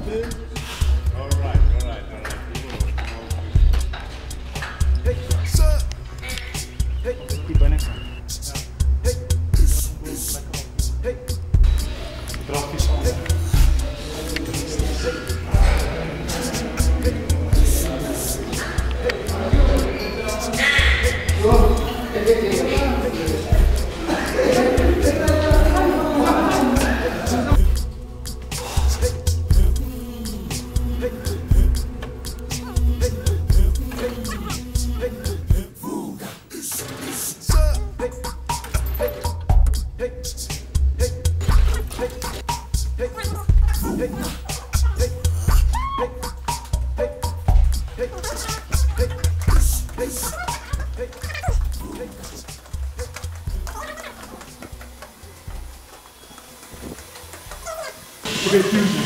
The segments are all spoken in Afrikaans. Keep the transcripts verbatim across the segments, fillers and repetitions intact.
Alright, alright, alright. Die binne kan. Prakties aan. Okay, Tuesday.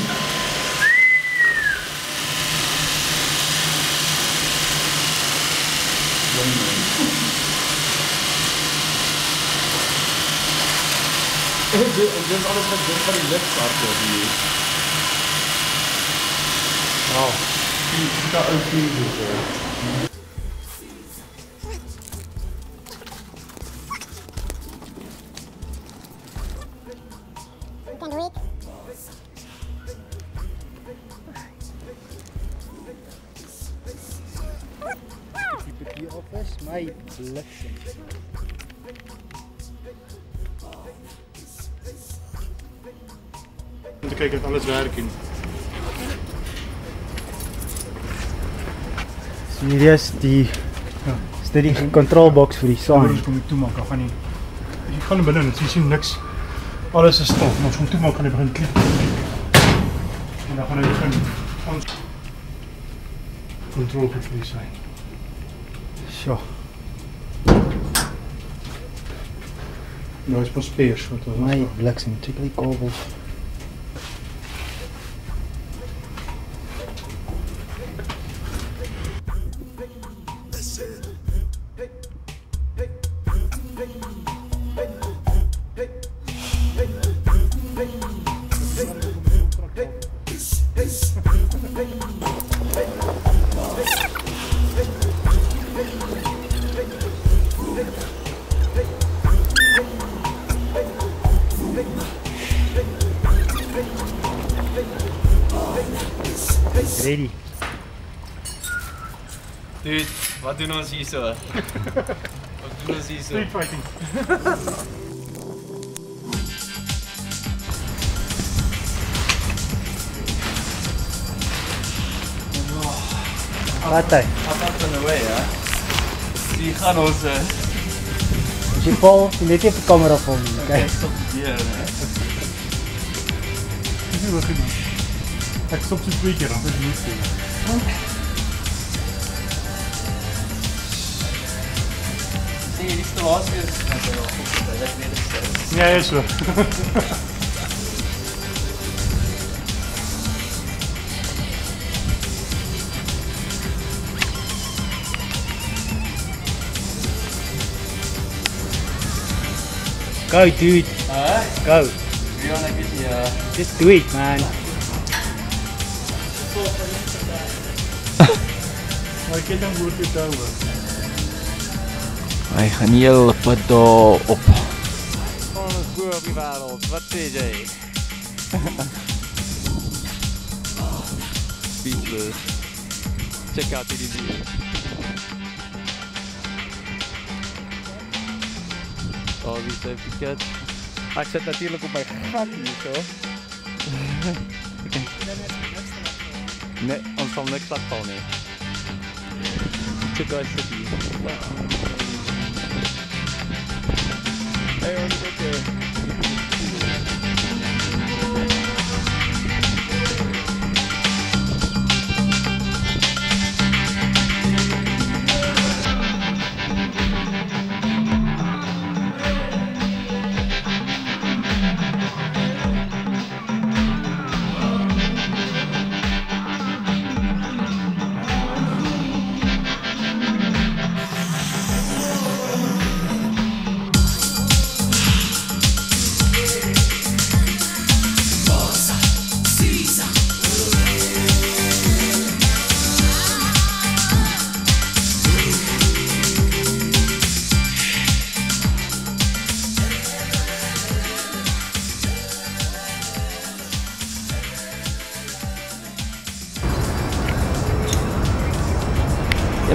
Dit is alles wat dit van die lift start word hier. Oh, die daar ook nie so. Die op is my bliksem. Om te kyk of alles werk en So hier is die ja, is dit die control box vir die sign. ons kom dit toemaak, dan gaan nie. Jy gaan binne en jy sien niks. Alles is stil, maar ons kom toemaak kan jy begin klik. En dan gaan hy begin ons control vir die sign. So. Nou is pas peers wat ons My bliksem, check die kabels. Ready. Dude, wat doen ons hier so? Wat doen ons hier so? Street fighting. Wat hy? Up up and away, ja. Die gaan ons uh, As jy val, jy net nie op die kamera val nie, okay? Ek stop die deur, hè. Dis nie hoog genoeg. Ek stop so twee keer, dan is dit nie stil. Sê jy die installasie is net wel goed, ek weet dit stil. Ja, is so. Go dude, Huh? go. Rian, ek weet nie, ja. Just do it man. Maar ek het dan woord dit daar hoor. Hy gaan heel pad daar op. Van ons boer op die wêreld. Wat sê jy? Speechless. Check out hierdie view. Oh, wie safety cat. Ek sit natuurlik op my gat hier so. Nee, ons sal niks laat val nie. Check out city. Hey, ons is okay.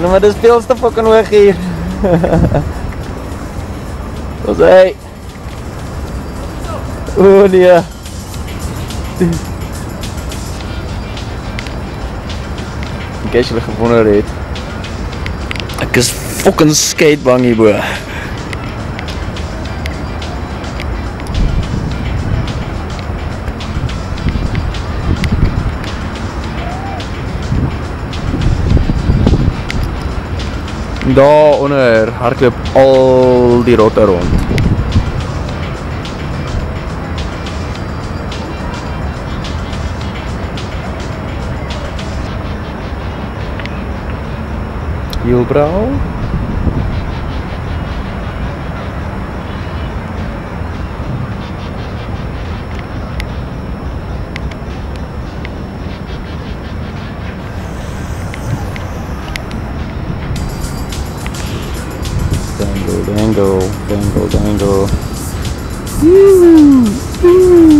maar dit is veel te fucking hoog hier. Wat is hy? Oh nee. In case julle gewonder het, ek is fucking skatebang hierbo. Daar onder hardloop al die rotte rond. Hielbrau. Dangle, dangle, dangle, dangle. Woo! Woo!